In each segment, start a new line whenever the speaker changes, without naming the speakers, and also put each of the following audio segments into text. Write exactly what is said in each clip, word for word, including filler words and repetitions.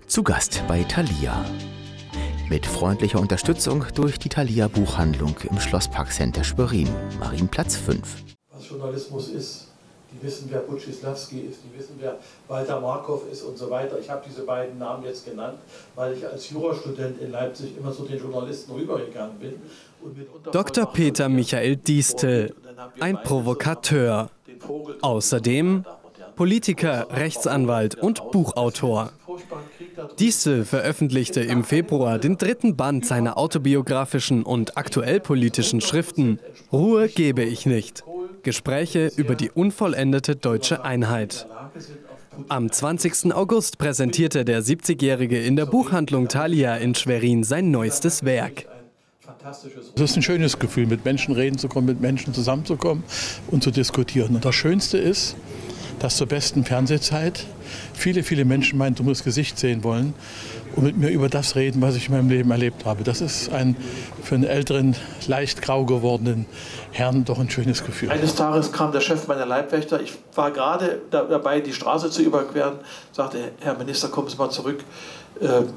Zu Gast bei Thalia. Mit freundlicher Unterstützung durch die Thalia Buchhandlung im Schlossparkcenter Schwerin, Marienplatz fünf.
Was Journalismus ist, die wissen, wer Budzislawski ist, die wissen, wer Walter Markov ist und so weiter. Ich habe diese beiden Namen jetzt genannt, weil ich als Jurastudent in Leipzig immer zu den Journalisten rübergegangen bin.
Doktor Peter Michael Diestel, ein Provokateur. Außerdem Politiker, Rechtsanwalt und Buchautor. Diestel veröffentlichte im Februar den dritten Band seiner autobiografischen und aktuell politischen Schriften Ruhe gebe ich nicht. Gespräche über die unvollendete deutsche Einheit. Am zwanzigsten August präsentierte der siebzigjährige in der Buchhandlung Thalia in Schwerin sein neuestes Werk.
Es ist ein schönes Gefühl, mit Menschen reden zu kommen, mit Menschen zusammenzukommen und zu diskutieren. Und das Schönste ist, dass zur besten Fernsehzeit viele, viele Menschen mein dummes Gesicht sehen wollen und mit mir über das reden, was ich in meinem Leben erlebt habe. Das ist ein für einen älteren, leicht grau gewordenen Herrn doch ein schönes Gefühl.
Eines Tages kam der Chef meiner Leibwächter, ich war gerade dabei, die Straße zu überqueren, sagte, Herr Minister, kommen Sie mal zurück. Ähm,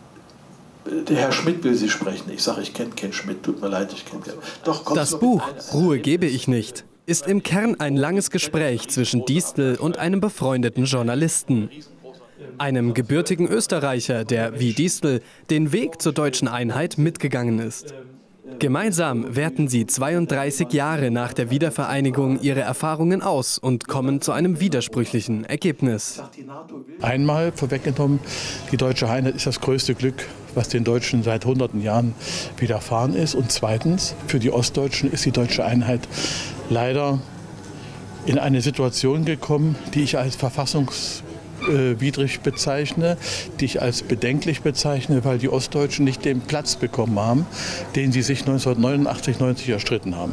Der Herr Schmidt will Sie sprechen. Ich sage, ich kenne Ken Schmidt, tut mir leid, ich kenne Ken. Doch,
das Buch Ruhe gebe ich nicht ist im Kern ein langes Gespräch zwischen Diestel und einem befreundeten Journalisten. Einem gebürtigen Österreicher, der wie Diestel den Weg zur deutschen Einheit mitgegangen ist. Gemeinsam werten sie zweiunddreißig Jahre nach der Wiedervereinigung ihre Erfahrungen aus und kommen zu einem widersprüchlichen Ergebnis.
Einmal vorweggenommen, die deutsche Einheit ist das größte Glück, was den Deutschen seit hunderten Jahren widerfahren ist. Und zweitens, für die Ostdeutschen ist die deutsche Einheit leider in eine Situation gekommen, die ich als verfassungswidrig bezeichne, die ich als bedenklich bezeichne, weil die Ostdeutschen nicht den Platz bekommen haben, den sie sich neunzehnhundertneunundachtzig neunzig erstritten haben.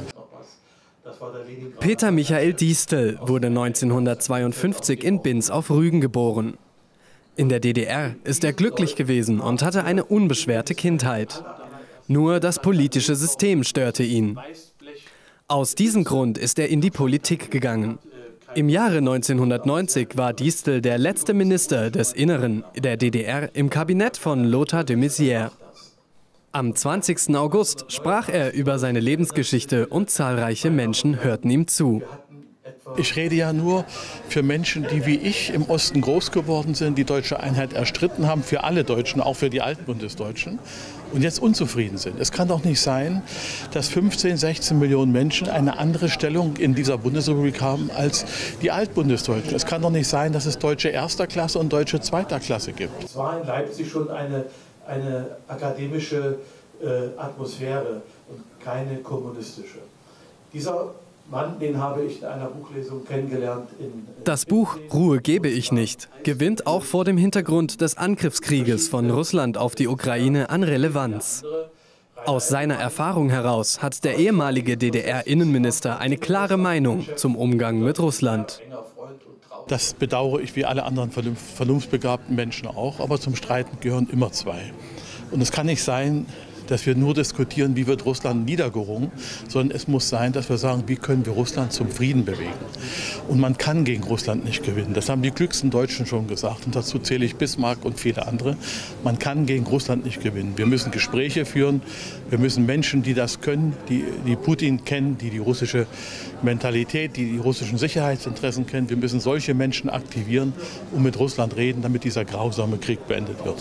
Peter Michael Diestel wurde neunzehnhundertzweiundfünfzig in Binz auf Rügen geboren. In der D D R ist er glücklich gewesen und hatte eine unbeschwerte Kindheit. Nur das politische System störte ihn. Aus diesem Grund ist er in die Politik gegangen. Im Jahre neunzehnhundertneunzig war Diestel der letzte Minister des Inneren der D D R im Kabinett von Lothar de Maizière. Am zwanzigsten August sprach er über seine Lebensgeschichte und zahlreiche Menschen hörten ihm zu.
Ich rede ja nur für Menschen, die wie ich im Osten groß geworden sind, die deutsche Einheit erstritten haben, für alle Deutschen, auch für die Altbundesdeutschen, und jetzt unzufrieden sind. Es kann doch nicht sein, dass fünfzehn, sechzehn Millionen Menschen eine andere Stellung in dieser Bundesrepublik haben als die Altbundesdeutschen. Es kann doch nicht sein, dass es Deutsche erster Klasse und Deutsche zweiter Klasse gibt.
Es war in Leipzig schon eine, eine akademische äh, Atmosphäre und keine kommunistische. Dieser Mann, den habe ich in einer Buchlesung kennengelernt. In,
das Buch Ruhe gebe ich nicht gewinnt auch vor dem Hintergrund des Angriffskrieges von Russland auf die Ukraine an Relevanz. Aus seiner Erfahrung heraus hat der ehemalige D D R-Innenminister eine klare Meinung zum Umgang mit Russland.
Das bedauere ich wie alle anderen vernunftbegabten Menschen auch, aber zum Streiten gehören immer zwei. Und es kann nicht sein, dass wir nur diskutieren, wie wird Russland niedergerungen, sondern es muss sein, dass wir sagen, wie können wir Russland zum Frieden bewegen. Und man kann gegen Russland nicht gewinnen. Das haben die klügsten Deutschen schon gesagt und dazu zähle ich Bismarck und viele andere. Man kann gegen Russland nicht gewinnen. Wir müssen Gespräche führen, wir müssen Menschen, die das können, die, die Putin kennen, die die russische Mentalität, die die russischen Sicherheitsinteressen kennen, wir müssen solche Menschen aktivieren und mit Russland reden, damit dieser grausame Krieg beendet wird.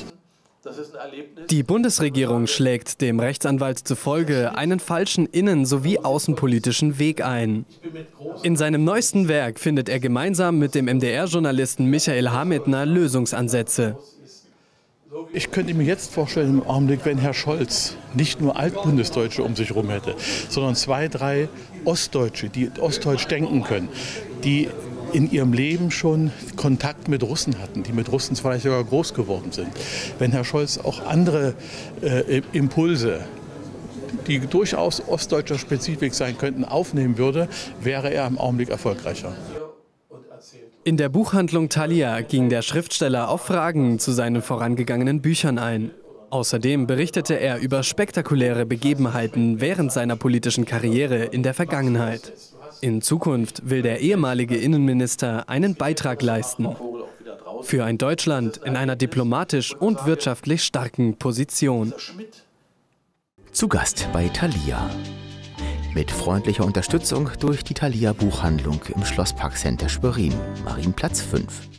Die Bundesregierung schlägt dem Rechtsanwalt zufolge einen falschen innen- sowie außenpolitischen Weg ein. In seinem neuesten Werk findet er gemeinsam mit dem M D R-Journalisten Michael Hametner Lösungsansätze.
Ich könnte mir jetzt vorstellen, im Augenblick, wenn Herr Scholz nicht nur Altbundesdeutsche um sich herum hätte, sondern zwei, drei Ostdeutsche, die ostdeutsch denken können, die in ihrem Leben schon Kontakt mit Russen hatten, die mit Russen vielleicht sogar groß geworden sind. Wenn Herr Scholz auch andere äh, Impulse, die durchaus ostdeutscher Spezifik sein könnten, aufnehmen würde, wäre er im Augenblick erfolgreicher.
In der Buchhandlung Thalia ging der Schriftsteller auf Fragen zu seinen vorangegangenen Büchern ein. Außerdem berichtete er über spektakuläre Begebenheiten während seiner politischen Karriere in der Vergangenheit. In Zukunft will der ehemalige Innenminister einen Beitrag leisten. Für ein Deutschland in einer diplomatisch und wirtschaftlich starken Position.
Zu Gast bei Thalia. Mit freundlicher Unterstützung durch die Thalia Buchhandlung im Schlossparkcenter Schwerin, Marienplatz fünf.